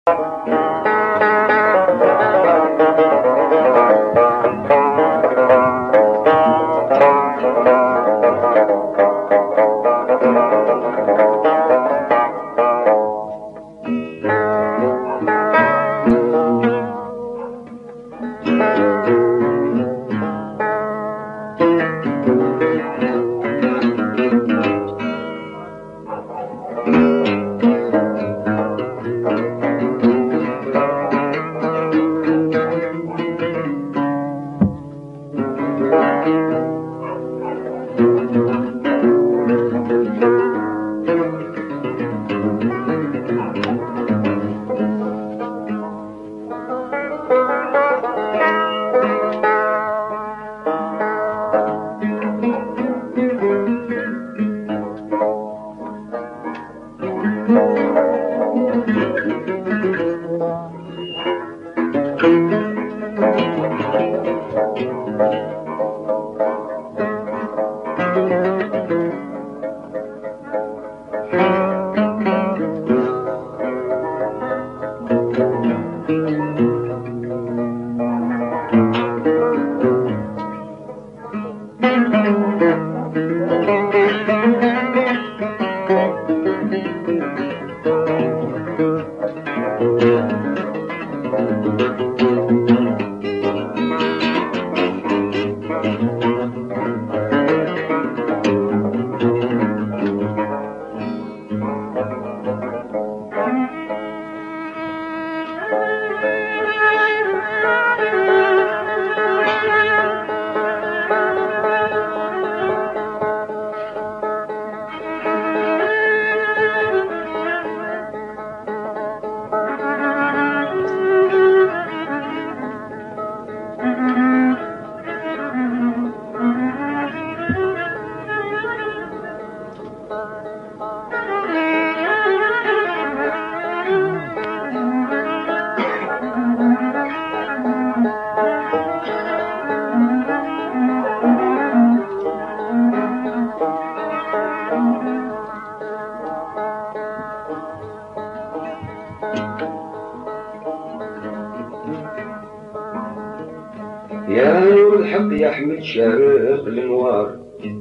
يا نور الحق يا أحمد شارق الانوار،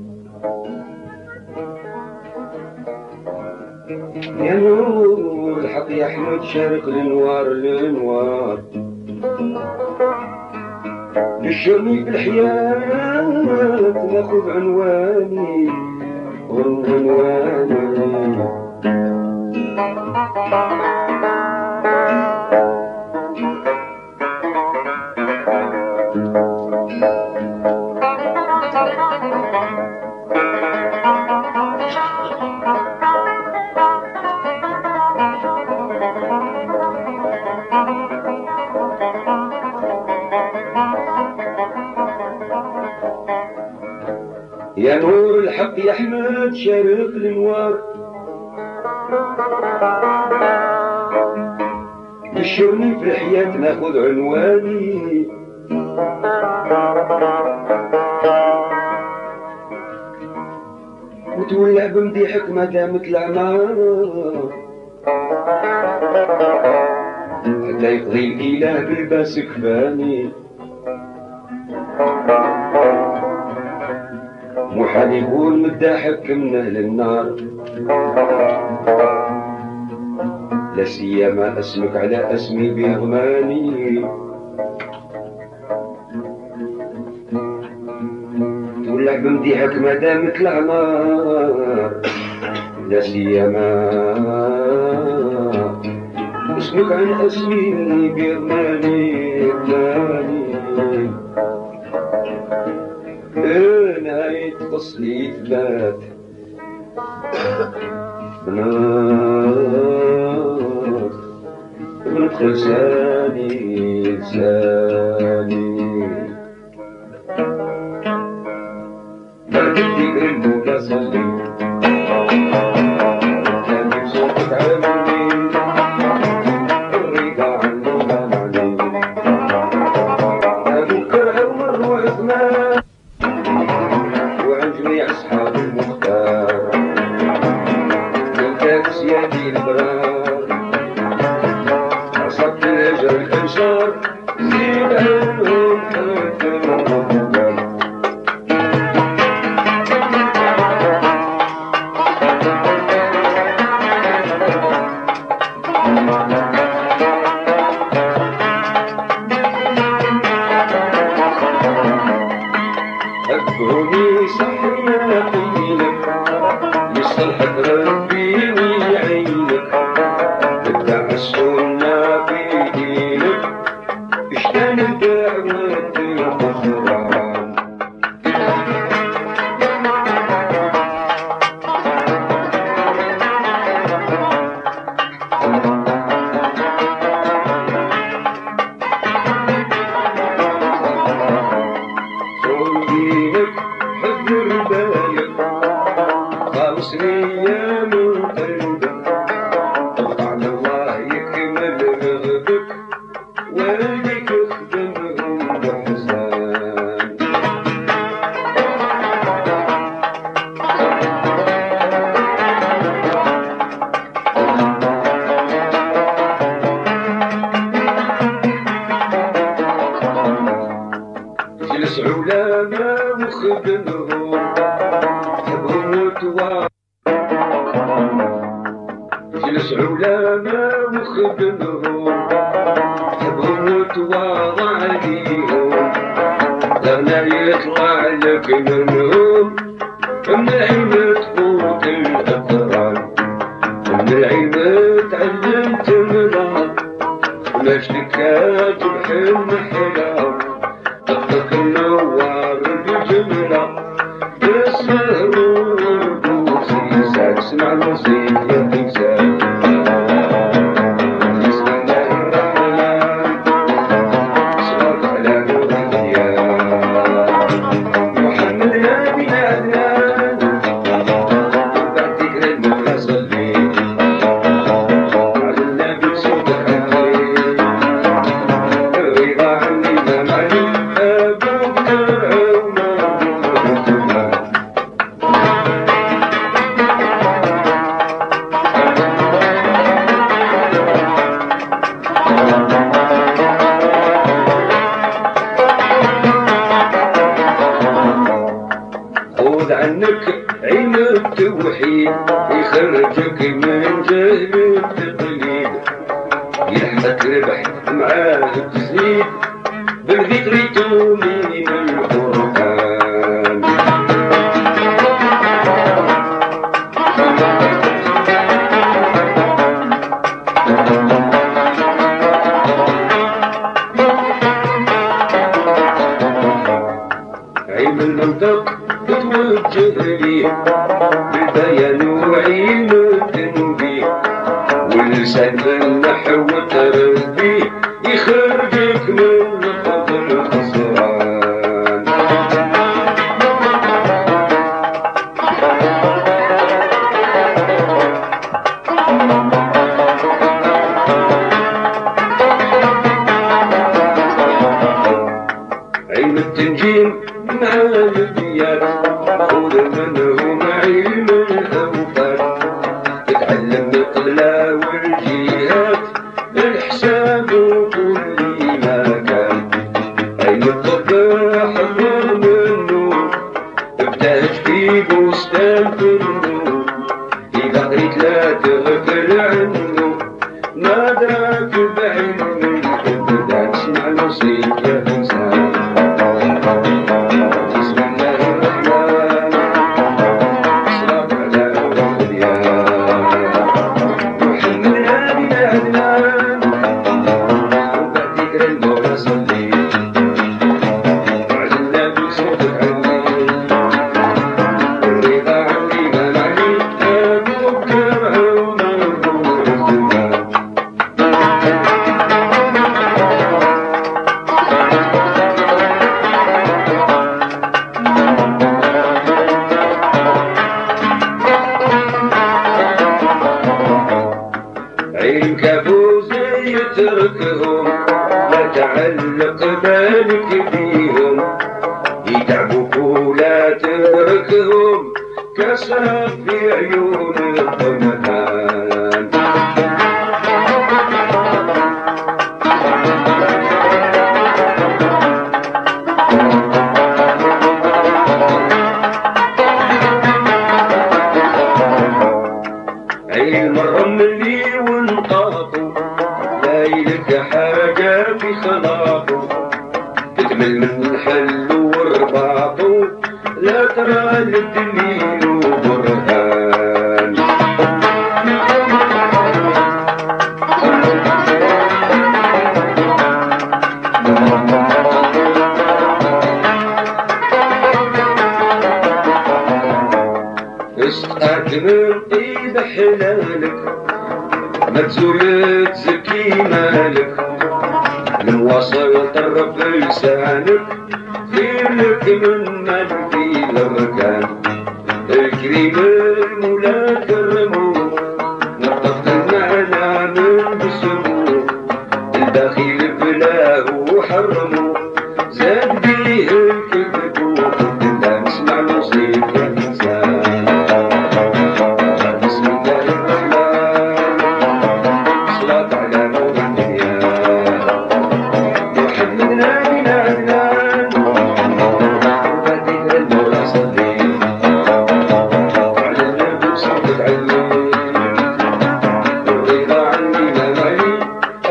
يا نور الحق يا أحمد شارق الانوار الانوار، بالشرني في الحياة ناخذ عنواني وعنواني. يا نور الحق يا أحمد شارق الانوار، بشرني في الحياة ناخذ عنواني، وتولع بمديحك ما دامت الأعمار، حتى يقضي الإله بالباس كفاني. محال يكون مداحك من أهل النار، لا سيما اسمك على اسمي بيغماني. تولع بمديحك ما دامت الأعمار، لا سيما اسمك على اسمي بيغماني. نهاية فصلي ثبات وندخل لساني لساني بعد الذكر المولى صلي كان صوتك عاملني الرضا عنه ما معني أذكر أول وعثمان وعن جميع أصحاب المختار والكاس يدي البرار تركهم حبهم وتواضع عليهم لغنى يطلع لك منهم من العيب تفوت الأقران من العيب تعلمت منها ما اشتكات بحلم حلا طفك النوار بالجملة بالسهر والرقوص يساك اسمع الموسيقى يا إنسان بسم الله الرحمن صلاة على نور الأنبياء محمد نبي عدنان بعد ذكر المولى صلي على النبي بصوتك عالي الرضا عني ما معي أبوك ترعونا خذ عنك علم التوحيد يخرجك من جهل التقليد يلحقك ربح معاه تزيد بالذكر تؤمن القرآن علم المنطق تتوجه ليه بالبيان وعلم التنبيه واللسان بالنحو والتربيه يخرجك من خطر الخسران علم التنجيم مع البيات خذ منهم علم الأوقات تتعلم القبلة والجهات الحساب وكل ما كان علم الطب حضر منه ابتهج في بستان في النور إذا قريت لا تغفل عنه ما دراك بعلم الإبداع اسمع الموسيقى يا إنسان بسم الله الرحمن صلاة على الأنبياء محمد نبي عدنان وبعد ذكر المولى صلي على النبي صوتك علي الرضا عني ما معي أبوك ترعونا الروح عين كابوس يتركهم لا تعلق بالك بيهم يتعبوك ولا تتركهم كسرة في عيون الضمهان عين الرملي ونطاطو لايلك حاجة في خلاطو تكمل من الحل ورباطو لا ترى للدليل وبرهان اسقاك من طيب حلالك ما تزول تزكي مالك من وصل طرف لسانك خير لك من مال في الاركان الكريم المولى كرموه نطقت المعنى من بسموه البخيل بلاه حرموه زاد بيه الكذب وقد اسمع الموسيقى يا انسان بسم الله الرحمن صلاة على نور الأنبياء محمد نبي عدنان وبعد ذكر المولى صلي على النبي بصوتك علي الرضا عني ما معي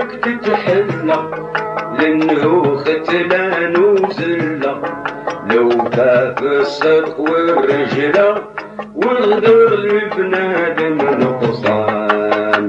بالك تتحلى لانه ختلان وزلة لو كاف الصدق والرجلة والغدر لبنادم نقصان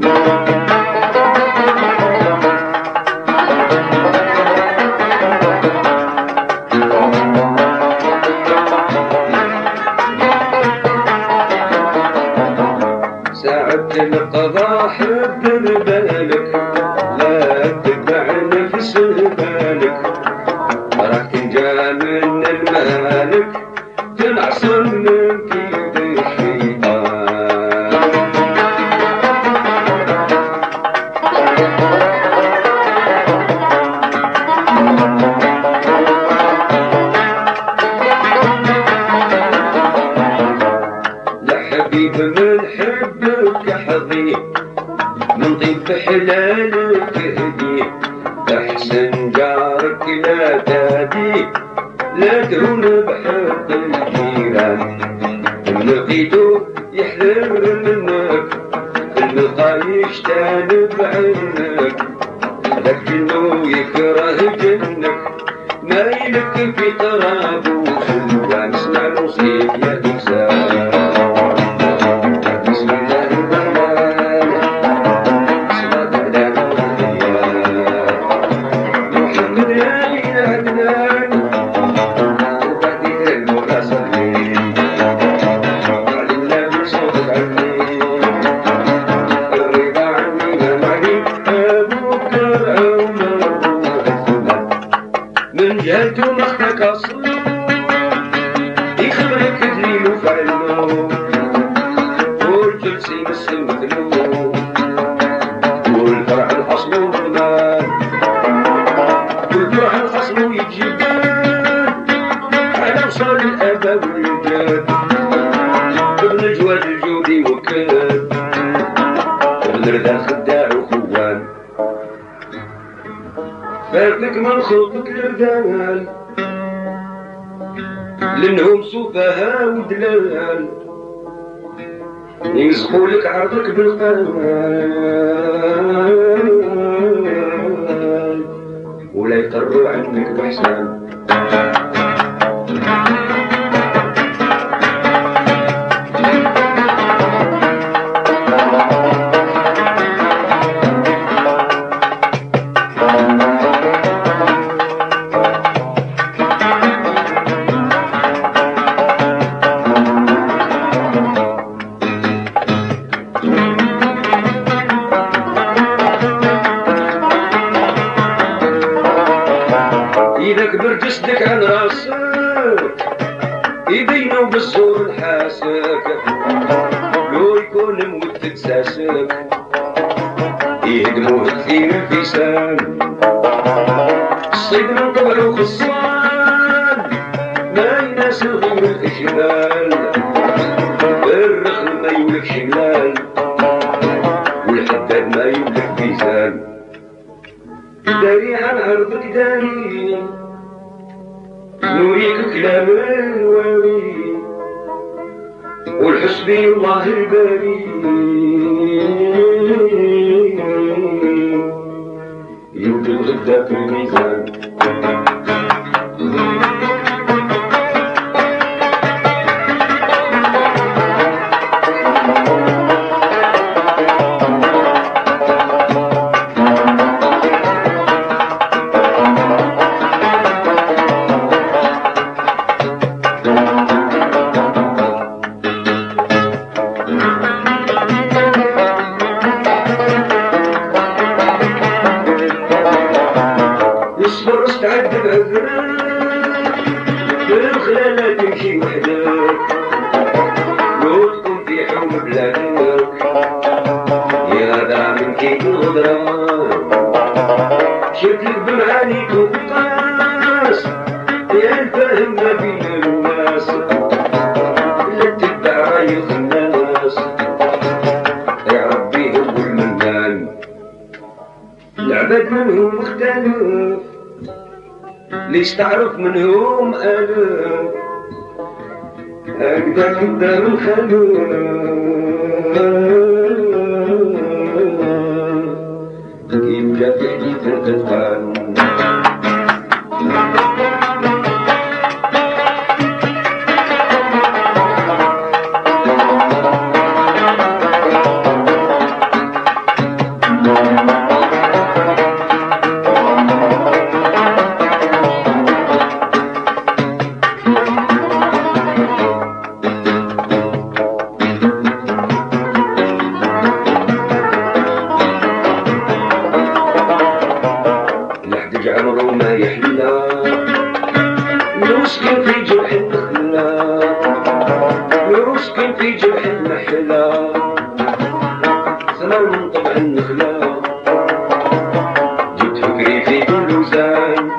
ساعة القضاء حضر بالك لا تتبع نفس بالك راح تنجا من المالك تنعصر من كيد الشيطان لا حبيب من حبك حظيك من طيب حلالك هديك احسن جارك لا تهديك لا تهون بحق الجيران لقيتو يحذر منك الملقى يجتنب عنك لكنه يكره جنك ما يلك في طرابه وخلوان اسمع الوصيف يا إنسان من جهته مخك أصل يخبرك دليل وفعله والجلس يمثل مثله والفرح الأصل والغنان والفرح الأصل يتجبان على وصال الأبا والجاد ابن الجواد الجودي وكاد ابن ردا خداع وخوان فاتك من خلقك الرجال لانهم سفهاء ودلال ينزحوا لك عرضك بالقلال ولا يقروا عنك بحسان إذا كبر جسدك عن راسك يبينوا بالزور الحاسك لو يكون موت تتساسك يهدموه كثير الفيسان الصيد من طبعه خصان ما يناسب غير الإجمال الرخل ما يولك شمال والحداد ما يولك ميزان داري عن عرضك داري نوريك كلام الوالي والحسبي الله الباري يوجد غدا في الميزان اصبر استعد بعذرك بالخلالة تمشي وحدك لو تكون في حوم بلادك يا ذا من كيك الغدرة شكلك بمعانيك وبقاس يا الفاهم ما بين الناس لا تتبع رايق الناس يا ربي هو المنان العباد منهم مختلف ليش تعرف منهم ألف هكذا كدا من خلف كيف جا في النخلة جبت فكري في كل وزان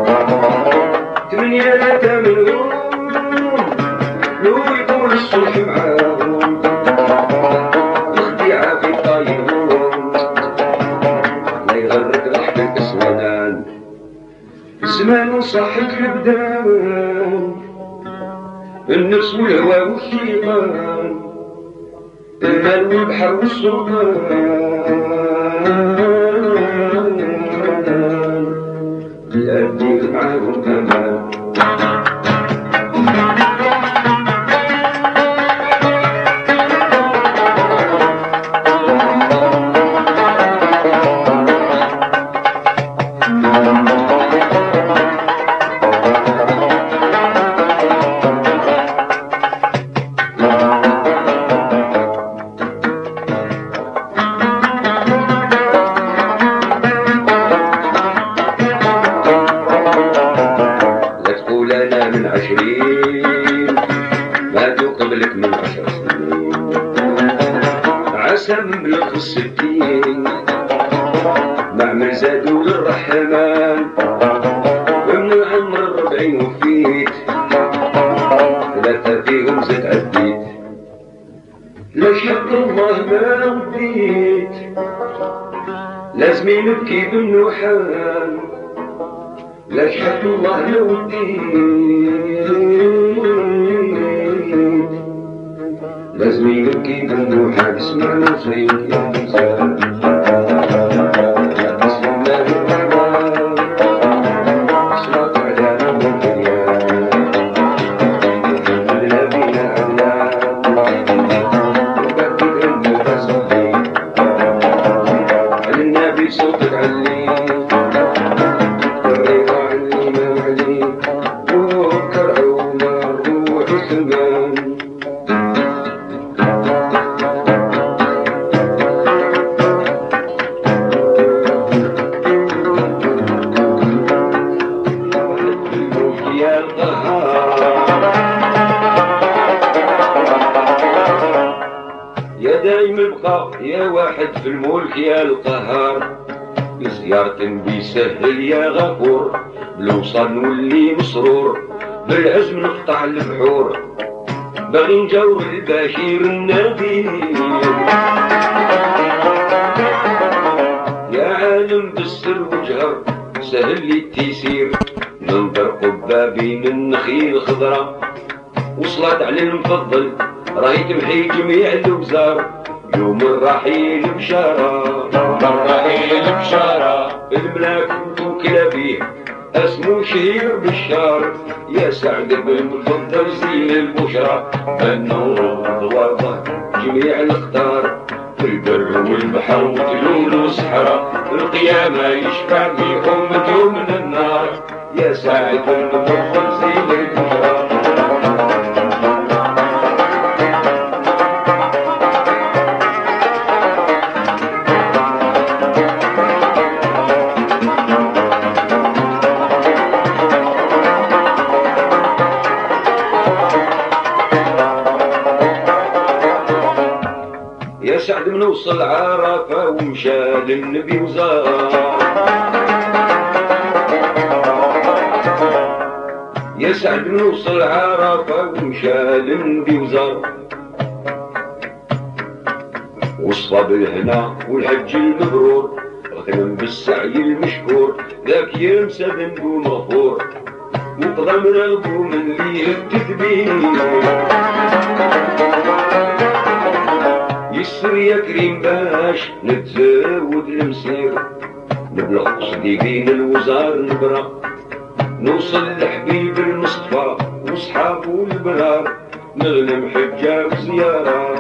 8 منهم لو يقول الصلح معاهم الخديعة في طايرهم لا يغرك ضحكك اسودان الزمان وصاحك البدان النفس والهوى والشيطان المال والبحر والسلطان لا تدير معاهم امان ماتوا قبلك من 10 سنين عسى مبلغ 60 معمل زادوا للرحمن ومن العمر 40 وفيت 3 فيهم زاد عديت لا شكر الله ما وديت لازم نبكي بالنوحان لا شكر الله ما وديت لازم يبكي بالنوحة بسمع نصيب يا إنسان لا تسلم لا بالقرآن صلاة على نور الدنيا كلنا بينا عدنان وبكي أنت تصلي على النبي صوتك علي الرضا عني ما عليك وكر عمر روح سلمان يا دايم البقاء يا واحد في الملك يا القهار زيارة بيسهل يا غفور بالوصل نولي مسرور بالعزم نقطع البحور باغي نجاور البشير النبي يا عالم بالسر وجهر سهل لي التيسير ننظر قبة بين النخيل خضرة وصلت على المفضل راهي تمحي جميع الوزار يوم الرحيل بشارة الملاك توكل بيه اسمه شهير بالشار يا سعد بن مفضل زين البشرى النور والضوابط جميع الاخطار في البر والبحر وطلول وصحراء القيامة يشفع بيهم يوم من النار يا سعد بن مفضل زين البشرى يا سعد من وصل عرفة ومشى للنبي وزار يا سعد من وصل عرفة ومشى للنبي وزار وصفى بالهنا والحج المبرور اغتنم بالسعي المشكور ذاك ينسى ذنبه مغفور وقضى من القوم اللي التدبير يسر يا كريم باش نتزاود المسير نبلغ صديقين الوزار نبرا نوصل لحبيب المصطفى وصحابه البرار نغنم حجة وزيارة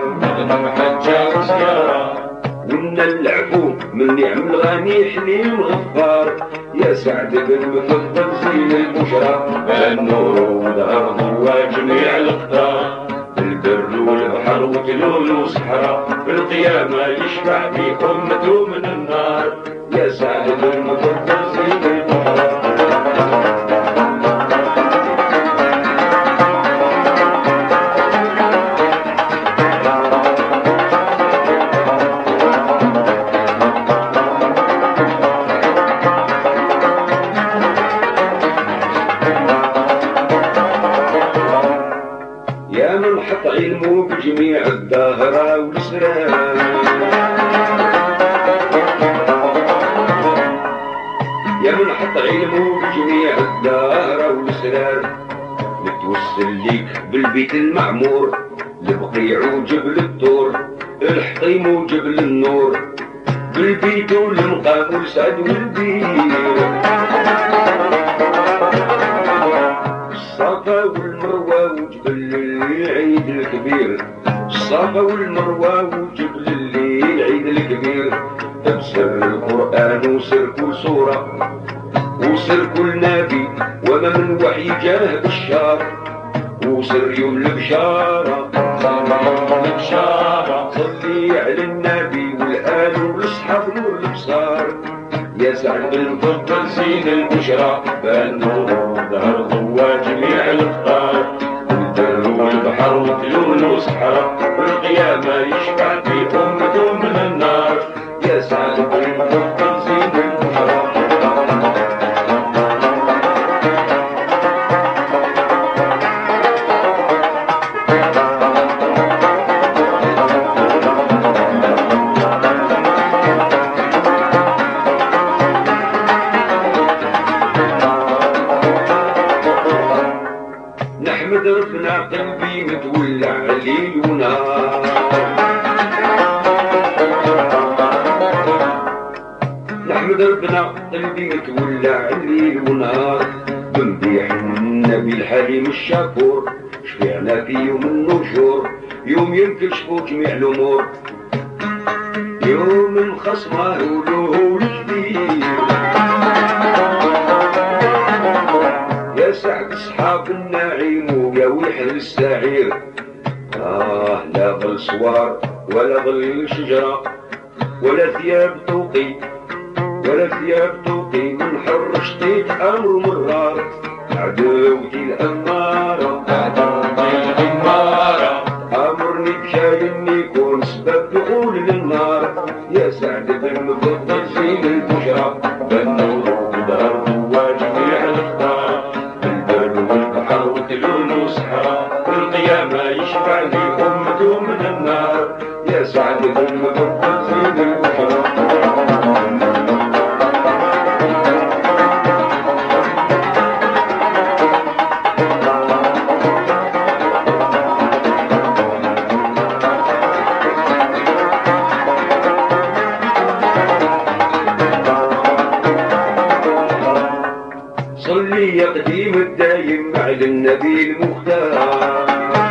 ومن العفو من نعم الغني حليم غفار يا سعد بن مفضل زين البشرى النور والارض وجميع الاقطار البر والبحر وتلول وصحراء في القيامة يشفع في أمته من النار يا سعد المفضل زين البشرى البيت المعمور، البقيع وجبل الطور، الحطيم وجبل النور، بالبيت والمقام والسعد والبير، الصفا والمروة وجبل العيد الكبير، الصفا والمروة وجبل العيد الكبير، بسر القرآن وسر كل سورة وسر كل نبي وما من وحي جاه بالشار، وسر يوم البشارة صلي على النبي والآل والأصحاب نور الأبصار، يا سعد المفضل زين البشرى بان نور ظهر ضوى جميع الأخطار، البر والبحر وكلون وصحراء والقيامة يشفع في أمته من النار، يا سعد المفضل زين البشرى. نحمد ربنا قلبي متولع ليل ونهار، نحمد ربنا قلبي متولع ليل ونهار، بنبيح النبي الحليم الشكور، شفعنا في يوم النشور، يوم ينكشفوا جميع الامور، يوم الخصمه وله الجديد، يا سعد اصحاب النعيم ويا ويحل السعير، لا ظل صوار ولا ظل شجرة ولا ثياب توقي ولا ثياب توقي، من حر شطيت امر مرار، عدوتي الامارة امرني بشاي اني يكون سبب دخول للنار، يا سعد بن مفضل زين البشرى بن نور ودار ضوى جميع الاخطار، وكلون وصحراء والقيامة يشفع لي أمته من النار، يا سعد بن مفضل زين البشرى. صلي يا قديم الدايم على النبي المختار،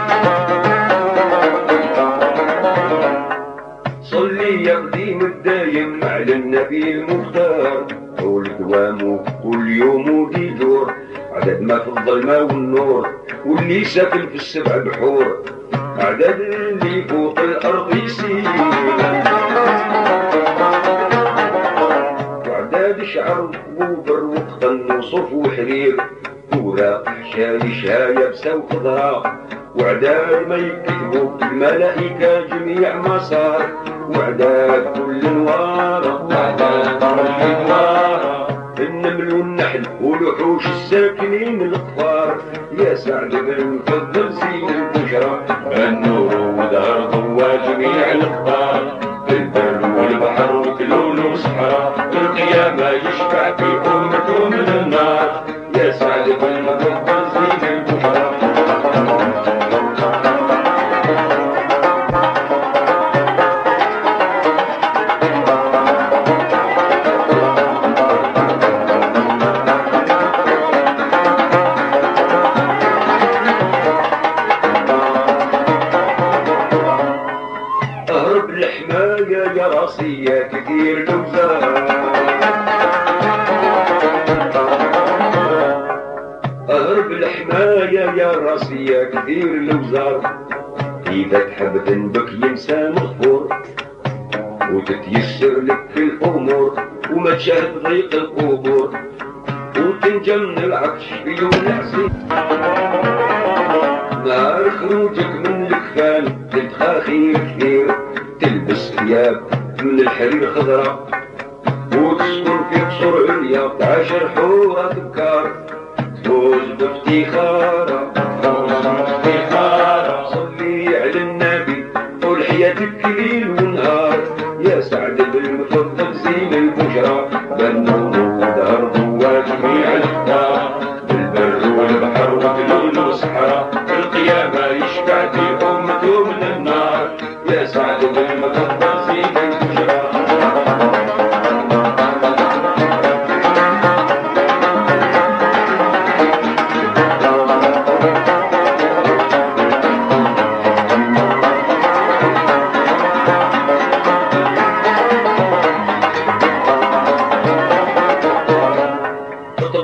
صلي يا قديم الدايم على النبي المختار، طول دوامه كل يوم وديدور، عدد ما في الظلمة والنور، واللي ساكن في السبع بحور، عدد اللي فوق الأرض يسير، وعداد شعر وبر وقطن وصف وحرير، وراق حشاي شايبسة وخضراء، وعداد ما يكتبوا الملائكة جميع مسار، وعداد كل نوارة النمل والنحل والوحوش الساكنين الأطفار، يا سعد بن مفضل زين البشرى النور ودار ضوى جميع الأخطار، البر والبحر وكلون وصحراء القيامة يشفع في أمته من النار، يا سعد بن مفضل زين البشرى. اهرب الحماية يا راسي يا كثير الأوزار، اهرب الحماية يا راسي يا كثير الأوزار، إذا تحب ذنبك ينسى مغفور، وتتيسر لك في الأمور، وما تشاهد ضيق القبور، وتنجى من العطش في يوم العصير، نهار خروجك من الكفان تتخاخير كثير، تلبس ثياب من الحرير خضراء، وتسكن في قصور عليا تعاشر حورات بكار، تفوز بافتخارة صلي على النبي طول حياتك ليل ونهار، يا سعد بن مفضل زين البشرى بن نور ودار ضوى جميع الأخطار، البر والبحر وكلون وصحراء القيامة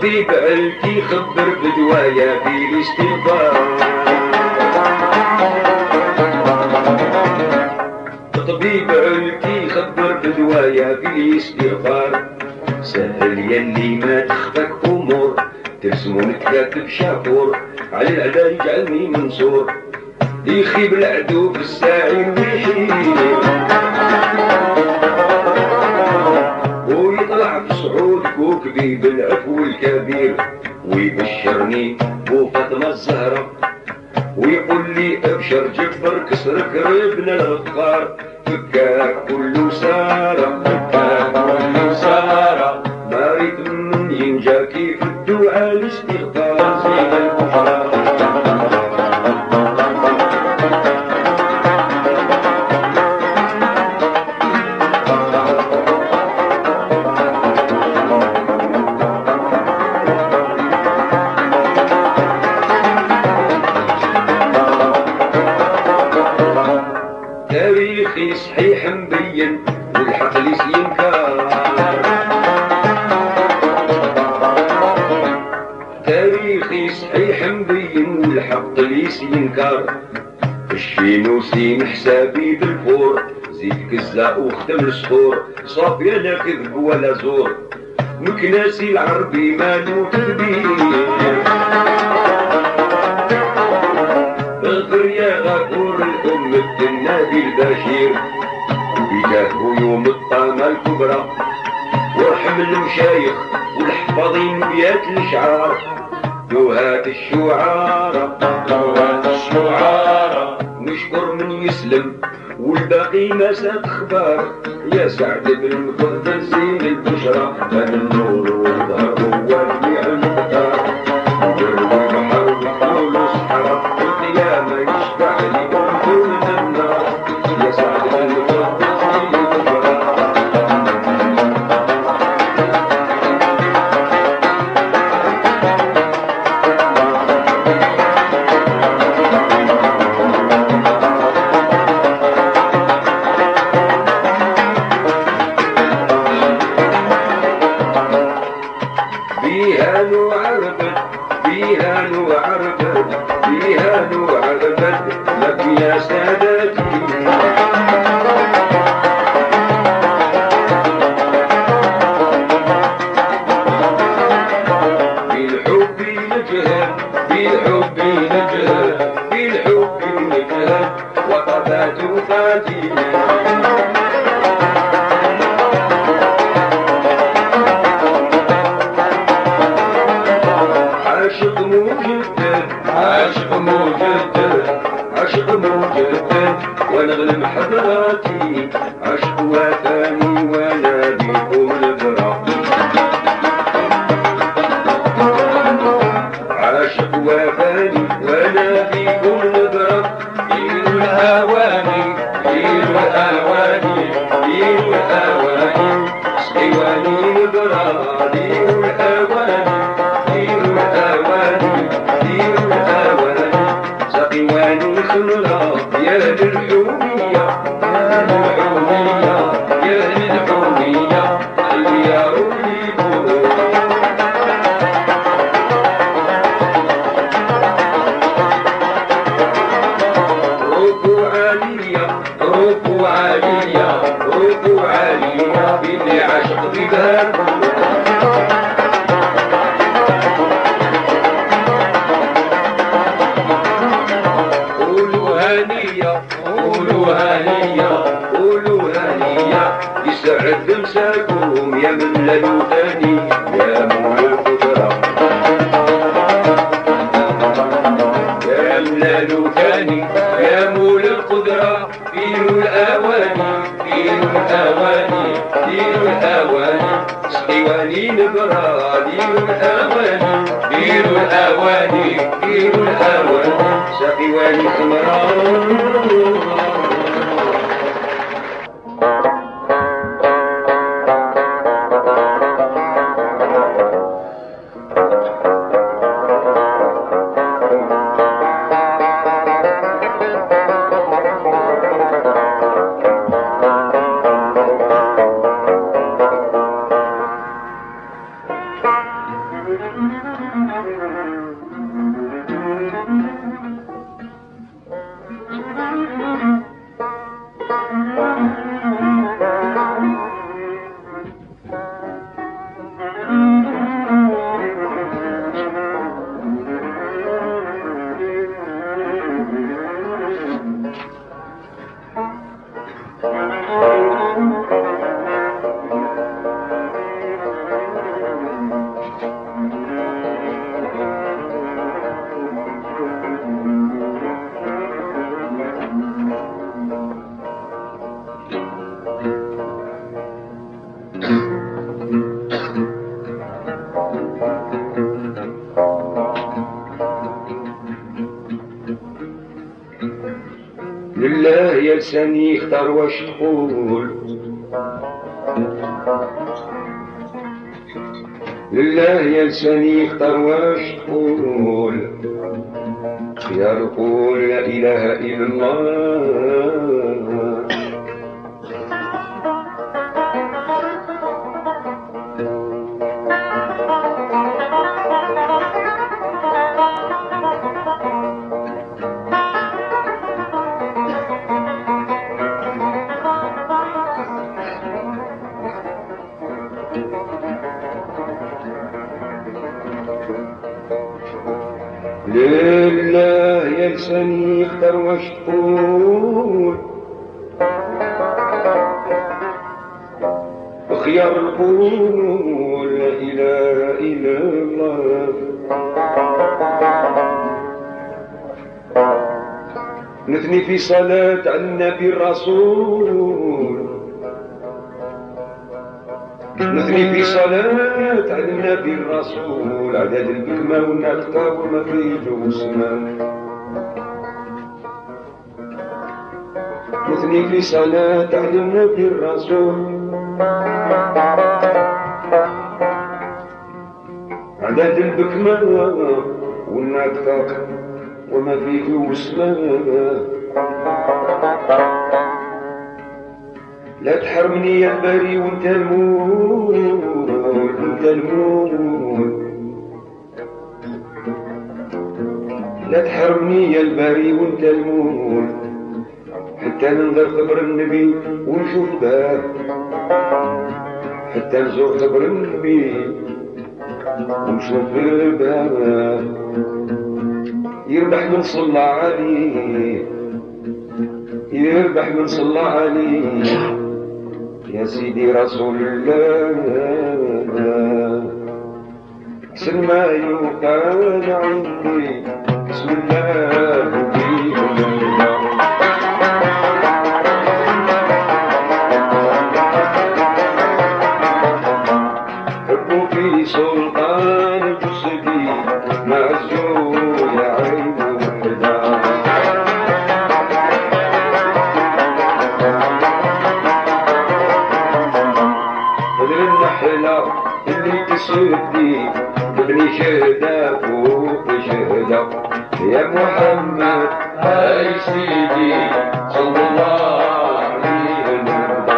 طبيب عيلتي خبر بدوايا في الاستغفار. طبيب عيلتي خبر بدوايا في الاستغفار. سهل يلي ما تخفك امور ترسمون كاتب شافور على العدا يجعلني منصور يخيب العدو في الساعي ويحيي ويطلع في صعود كوكبي بالعفو الكبير ويبشرني بو فاطمة الزهرة ويقول لي ابشر جبر كسرك ربنا الغفار فكاك كل سارة فكاك كل سارة ما ريت من ينجاكي في الدعاء الاستغفار زين البشرى. تاريخي صحيح مبين والحق ليس ينكر. تاريخي صحيح مبين والحق ليس ينكر. الشين وسين حسابي بالفور زيد كزة وختم السطور صافية لا كذب ولا زور مكناسي العربي مالو تدبير. اغفر يا غفور الأمة النبي البشير بجاهه يوم الطامة الكبرى وارحم المشايخ والحفاظين بيات الشعار دوهات الشعارة دوهات الشعارة نشكر من يسلم والباقي ما سات خبار يا سعد بن مفضل زين البشرى كان النور والظهر هو جميع المختار وقرب البحر وطول الصحراء والقيامة يشبع لي كل النار يا سعد بن مفضل زين البشرى. بيها نوعربت بيها نوعربت بيها نوعربت لك يا سادتي بالحب نجهد بالحب نجهد بالحب نجهد وطبات فاتي عاشق مجدد عاشق مجدد عاشق مجدد ونغلم حضراتي عاشق وثاني وانا بكم البرا عاشق وثاني وانا بكم البرا دين الهواني دين الهواني دين الهواني سقيواني البرا دين الهواني سقيواني خمرة يا للحومية يا للحومية يا للحومية قلبي يا ربيبو ركوع عالية ركوع عالية ركوع عالية اللي عشق ببابو قولوا هنية قولوا هنية يسعد مساكم يا من للوثاني يا مول القدرة يا من للوثاني يا مول القدرة ديروا الأواني ديروا الأواني ديروا الأواني سقيواني نبرة ديروا الأواني ديروا الأواني ديروا الأواني سقيواني خمران. لله يا لساني اختار واش تقول، لله يا لساني اختار واش تقول، خيار قول لا اله الا الله. لله يا لساني اختار واش تقول، خيار القول لا اله الا الله. نثني في صلاة على النبي الرسول، نثني في صلاة على النبي الرسول، عدد البكمة والنطقة وما فيه وسمان. نثني في صلاة على النبي الرسول، عدد البكمة والنطقة وما فيه وسمان. لا تحرمني يا البري وانت المول، وانت المول. لا تحرمني يا البري وانت المول، حتى ننظر قبر النبي ونشوف باب، حتى نزور قبر النبي ونشوف الباب. يربح من صلى عليه، يربح من صلى عليه يا سيدي رسول الله. احسن ما يقال عندي بسم الله بكم الله. حبوا في سلطان جسدي معزول يا عين وحدا. اللي تسدي تبني شهدة فوق شهدة يا محمد هاي سيدي صلى الله عليه وسلم.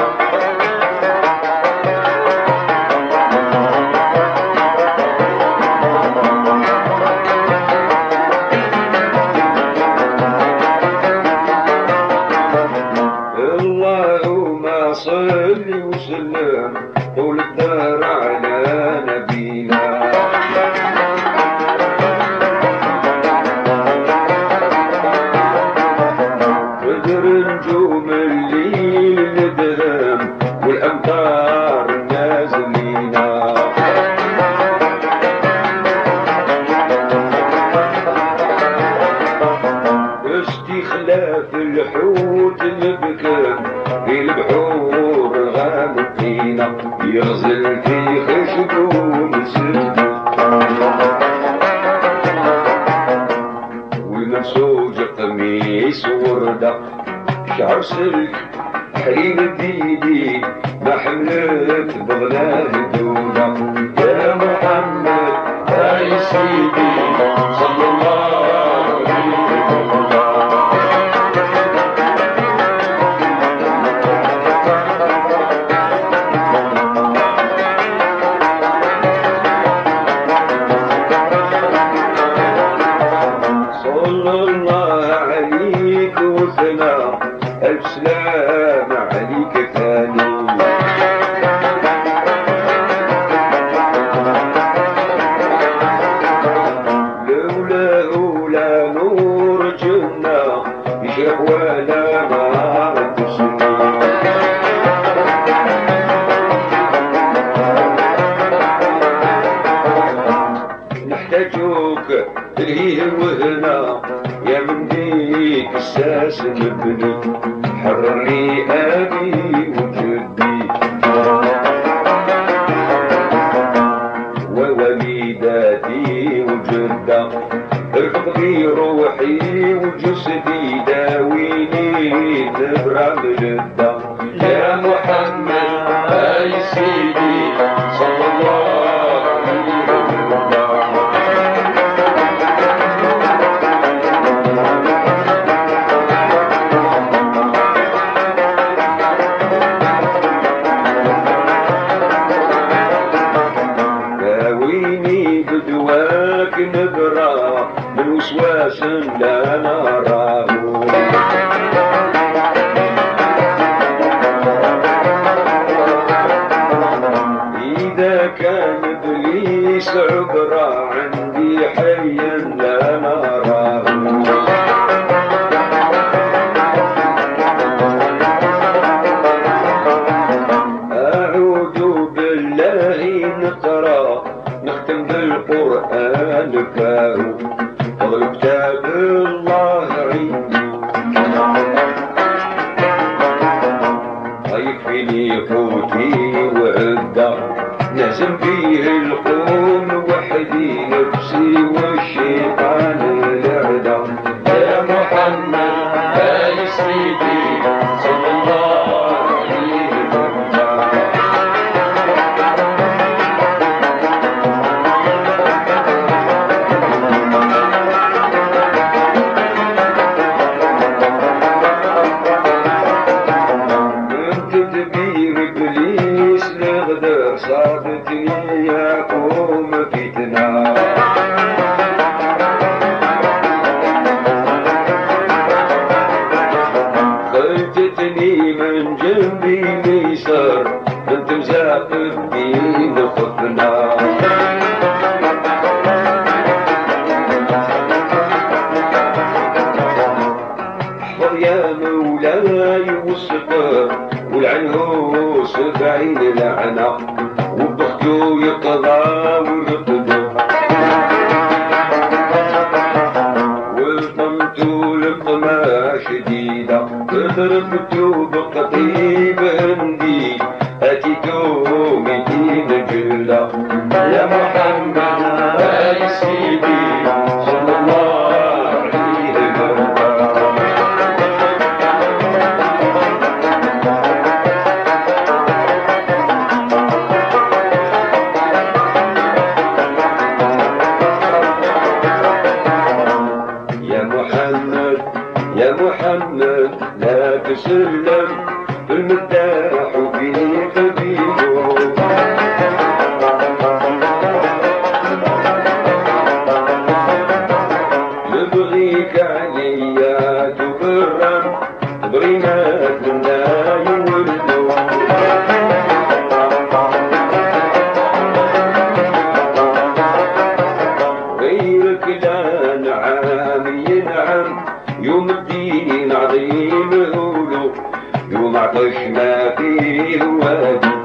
اللهم صل وسلم طول الدار على نبينا. بدر نجوم الليل ندهم والأمطار نازلينا. استخلاف الحوت المبكم في البحور الغامقينة، يغزل في خشبه السد والمنسوج قميص وردة شعر سلك حريم بيدي ما حملت بغلاه دودة. يا محمد هاي سيدي صلى الله عليه وسلم. ألف سلام عليك ثاني. لولا نور جنة يشرق ولا نار تسمي. نحتاجوك تلهيه وهنا يا من ديك الساس مبني. حرر لي أبي وجدي محمد يا سيدي صلى الله عليه وسلم. داويني بدواك نقرا من وسواس لا نراه. إذا كان إبليس عبرة عندي حيا لا نراه. أعوذ بالله نقرأ نختم بالقرآن فاهو فضل كتاب الله عندي يكفيني قوتي وعده نهزم فيه القوم وحدي نفسي والشيطان العدا. يا محمد يا سيدي صلى الله عليه وسلم. صابتني ياكم فتنة خلتني من جنبي اليسار انت مزاقف بين خفنا. احفظ يا مولاي والصبر والعنه 70 لعنة وبختو يقضى ويقضى والطمتو لقمة شديدة ضربتو بقطيب هندي اتيتو 200 جلدة. يا محمد يا سيدي صلى الله عليه وسلم. يا محمد لا تسلم المداح فيه خبيبه. نبغيك عليا تبرم تبريمات منا يولدوا. غيرك لا نعام ينعم يوم الدين عظيم هولو يوم عطش ما فيه وادي.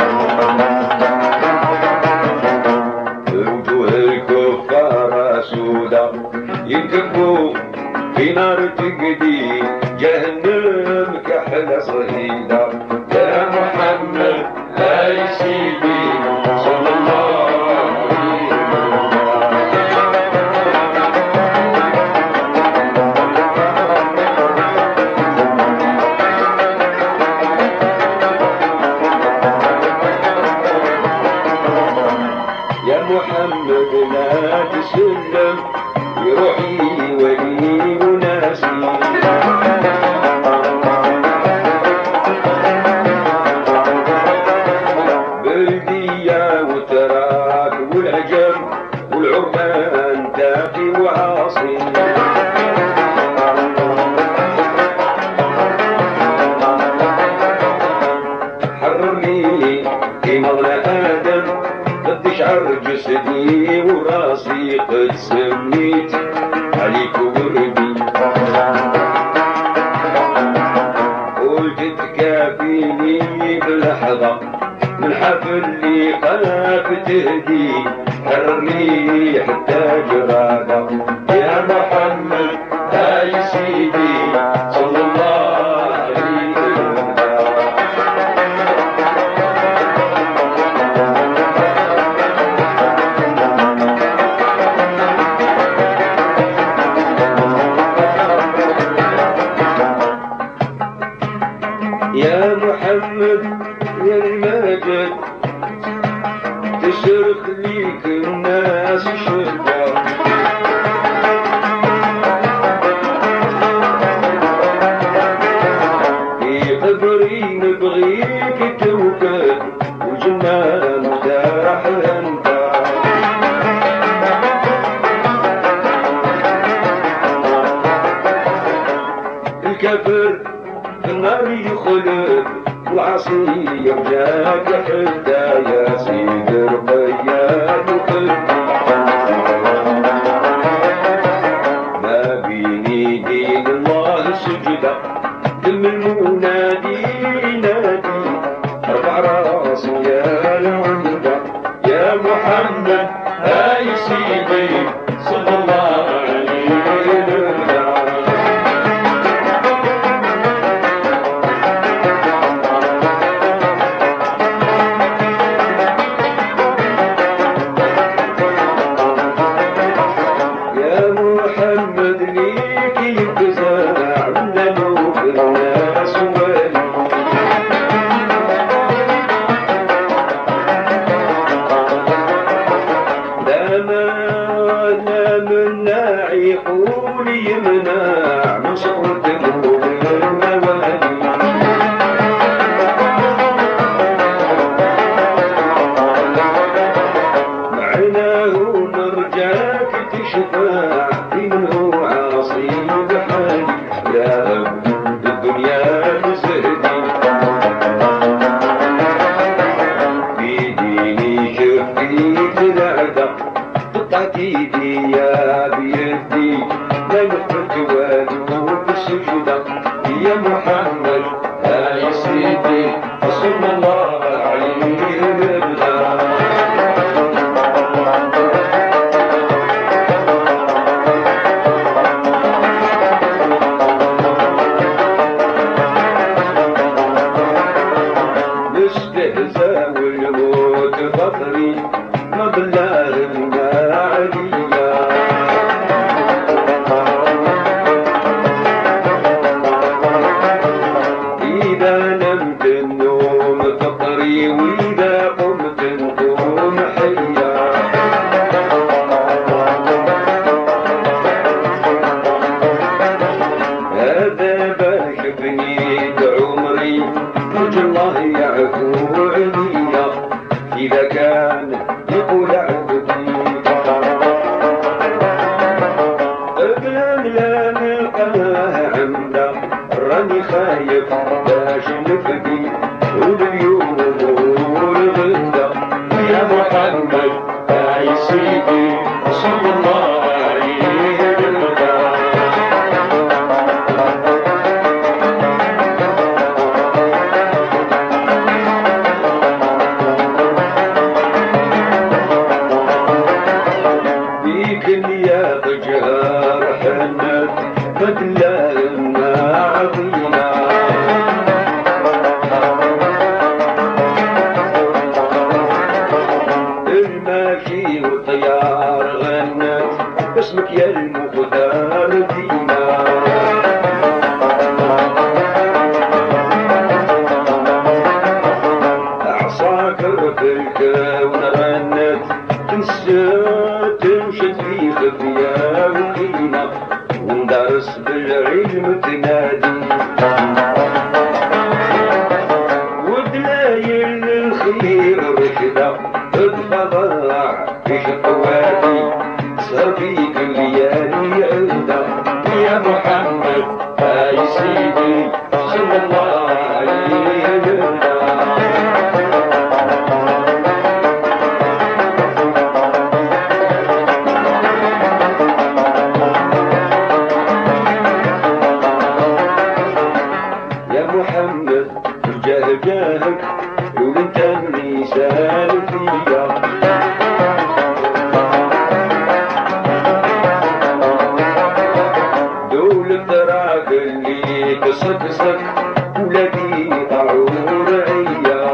وجوه الكفار سودا ينكبوا في نار تقدي جهنم كحل صهيدا. يا محمد يا سيدي صلى الله عليه محمد لا تسلم بروحي ولي وناسي. بلدية وتراك والعجم والعربان تافي وعاصي. حررني في مغنى آدم قد شعر جسدي وراسي قد سميت عليك وردي. قلت تكافيني بلحظة من حفل اللي قاف تهدي. حررني حتى جرادة يا محمد يا سيدي صلى الله عليه وسلم. يا محمد يا المجد تصرخ ليك الناس شرطة في قبري نبغيك توكل والجنة مفتاح انت الكافر في النار يخلد والعصية وجاك حتى يا سيد رقيات وخدي ما بيني دين الله سجدة دم المنادي ينادي ارفع راسي يا العمدة يا محمد هاي سيدي صلى الله عليه وسلم يا محمد يا سيدي صلى الله عليه وسلم الاستهزاء والموت فطري ما بالله ما عليا إذا نمت النوم فطري وإذا قمت النوم حيا هذا باشفني عمري رجو الله يعفو عليا إذا كان يقول عبدي ابن لا نلقاه عمدا راني خايف باش نفدي واليوم والغدا يا محمد يا سيدي صلى الله عليه وسلم بيك يا جهار حنت بدلنا عظيمة الماشي والطيار غنت اسمك يا المختار دينا عصاكر في الكون غنت تمشي في خفية وخيمة وندرس بالعلم تنادي ودلايل الخير رشدة تتفضع في شقواتي سهر فيك الليالي عدة يا محمد يا سيدي صلى الله عليه وسلم محمد جاهك وانت المثال فيا دول الدراك اللي تصدصك ولدي أعور عيا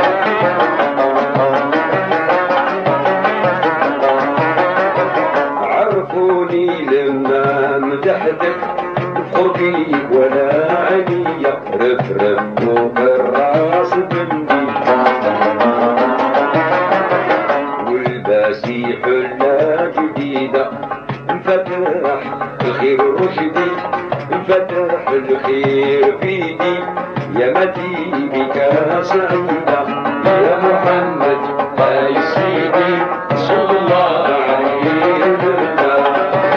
عرفوني لما مدحتك بقربي ولا عليا رفرف فوق الراس الخير في دي يا متي بك سعيدة يا محمد يا سيدي صلى الله عليه وسلم.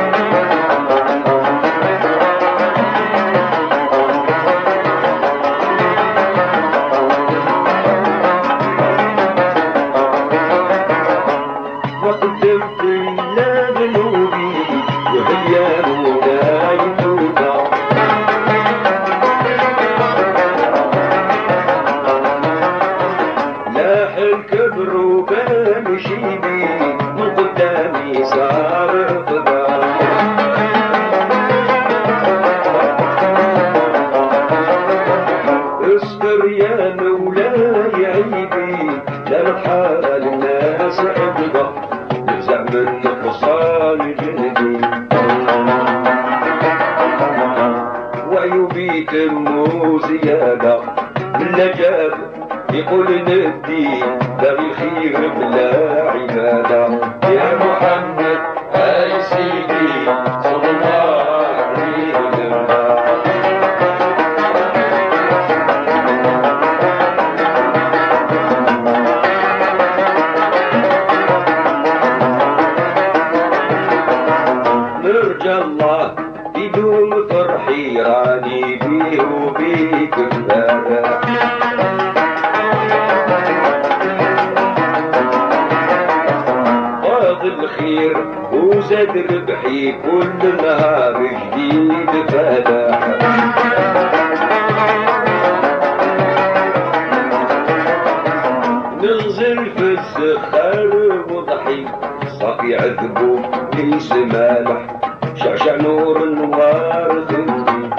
وقدمت إلى ذنوبي وهي مولاي توبة لاح الكبر وبمشي بي من قدامي صار رقبة اصبر يا مولاي عيبي لا نحال الناس عبده نزع من نقصان جهدي وعيوبي تمو زيادة ولا جاب يقول ندي باغي الخير بلا عبادة يا محمد يا سيدي صلى الله عليه وسلم. نرجى الله يدوم فرحي راني بيه وبيك كفاية الخير وزاد ربحي كل نهار جديد فلاح ننزل في السخار وضحي صافي عذبو ليس مالح شعشع نور النوار خلي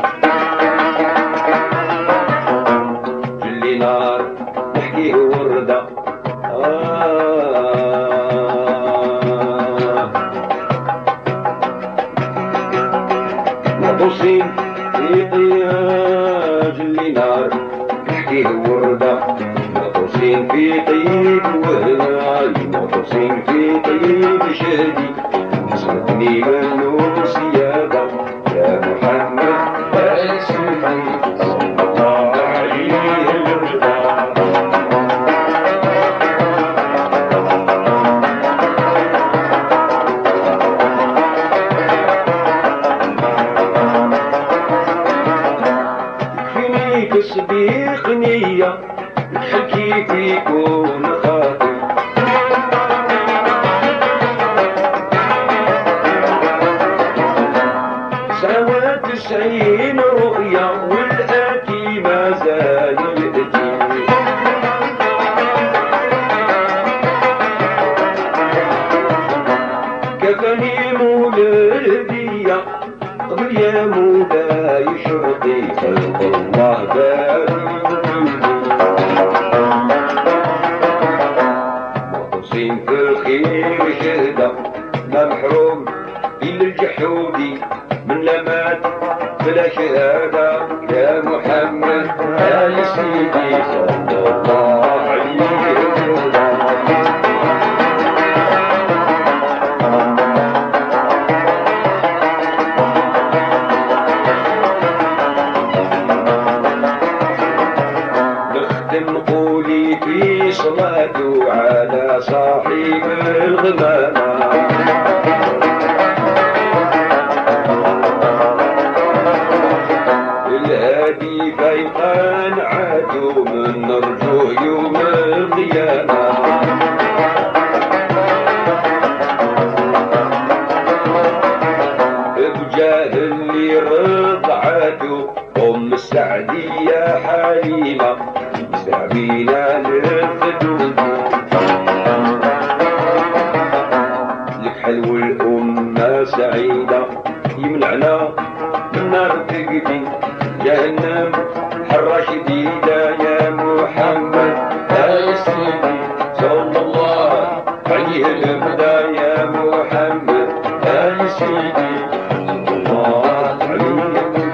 جلي نار نحكيه وردة مطوسين في طياج اللي نار نحكيه وردة مطوسين في طيب وهناي مطوسين في طيب شهدي نسمتني منو سيادة يا محمد يا سيدي صلى الله عليه وسلم. تصديق نية تحكي فيكون خاطر سنوات 90 رؤيا والآتي ما زال يأتي كفني مولدية قبل يا مولاي شرطي خلق الله باري مخلصين في الخير شهدة ما محروم إلا الجحودي من لمات بلا شهادة يا محمد يا سيدي صلى الله عليه وسلم. قولي في صلاته على صاحب الغمامة الهادي فيقان عدو من نرجو يوم القيامة بجاه اللي رضعته أم السعدية حليمة سابينا للخدود لك حلو الأمة سعيدة يمنعنا من نار تقدي جهنم حرة شديدة يا محمد يا سيدي صلى الله عليه وسلم يا محمد يا سيدي صلى الله عليه وسلم.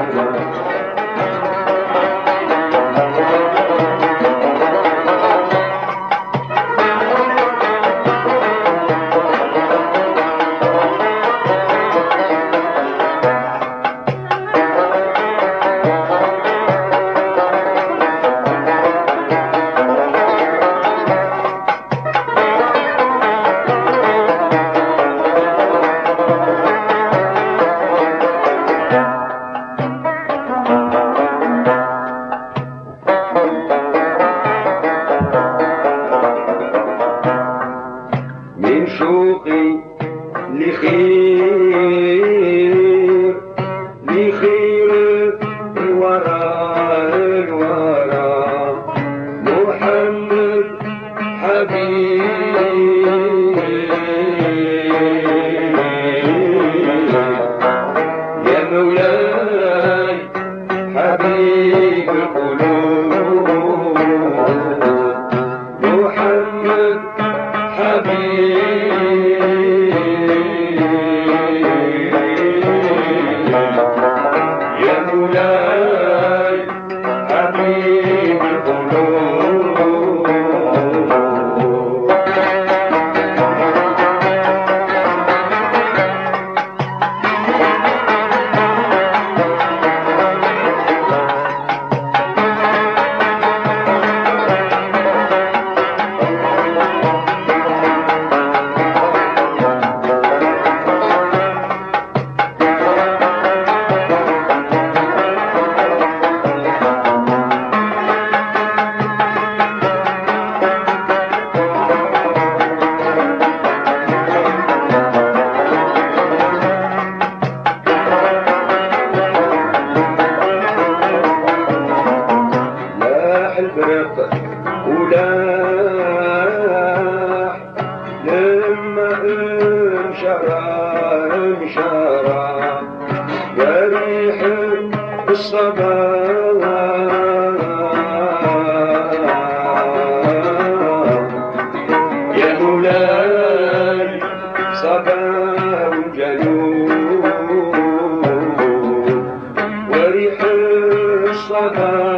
يا مولاي حبيب القلوب محمد يا مولاي حبيب القلوب البرق ولاح لما انشرى يا ريح الصباح يا مولاي صبا وجنوب وريح الصباح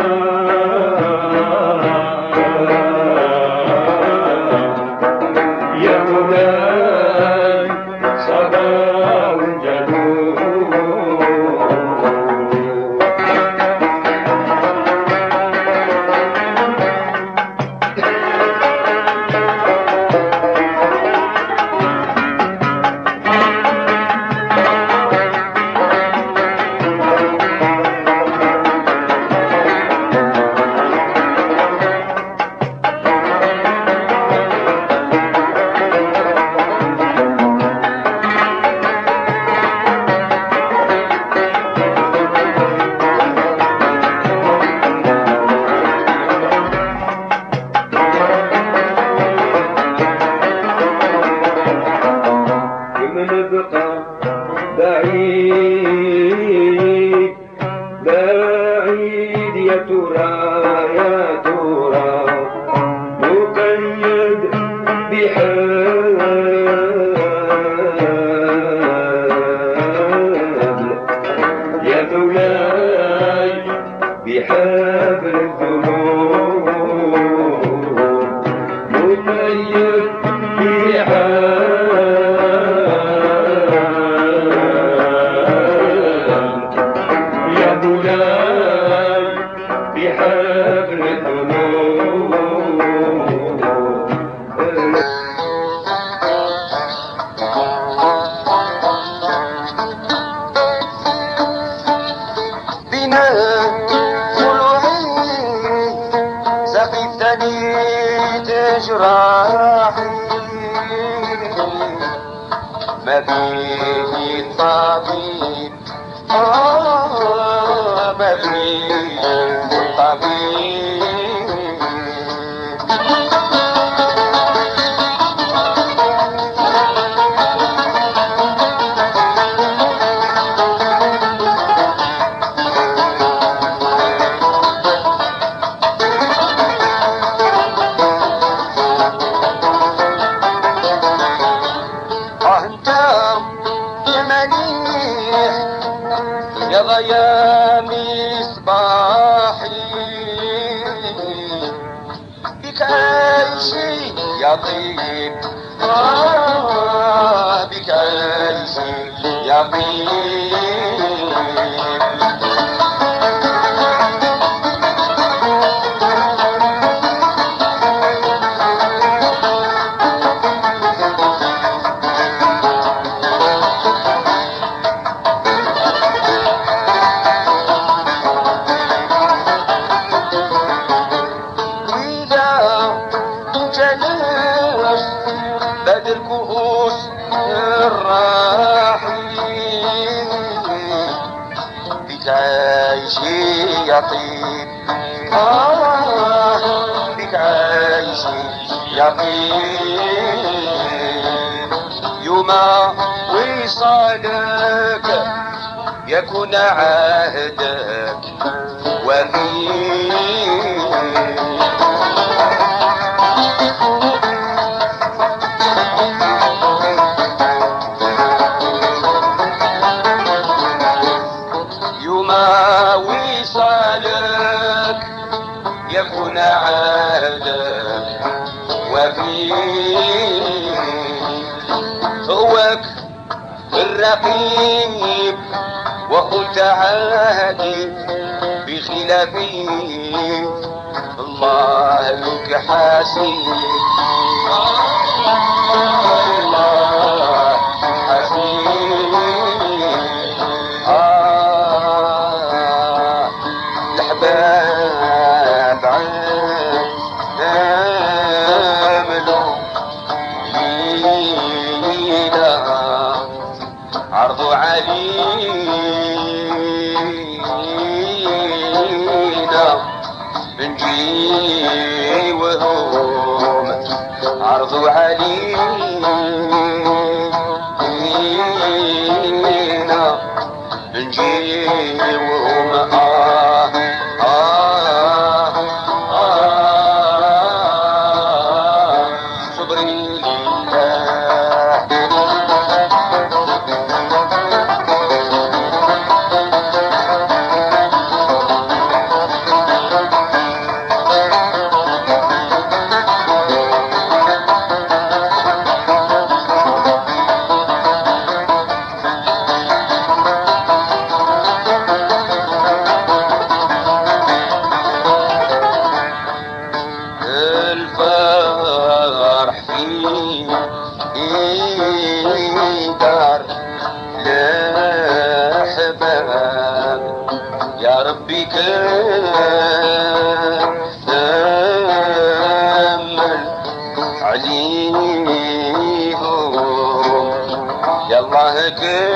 بعيد بعيد يا ترى مقيد بحبل يا مولاي بحبل الذنوب مقيد بحبل الذنوب بنا ضلوعي سقيتني تجرحي ما فيه طبيب ما فيه طبيب انت يا مليح يا ضيا مصباحي بك عيشي يا طيب بك عيشي يا طيب بدر كؤوس الراحين بك عايشي يا طيب بك عايشي يقين يوم وصالك يكون عهدك وفي يوم وصالك يكون عهدك وفي هوك الرقيب وقلت عهدي بخلافي الله لك حاسب الله حسيب الأحباب عاملوا لينا عرضوا علينا نجي وهم عرضوا علينا نجي وهم صبري الفرح في دار الأحباب يا ربي كمل عليهم يا الله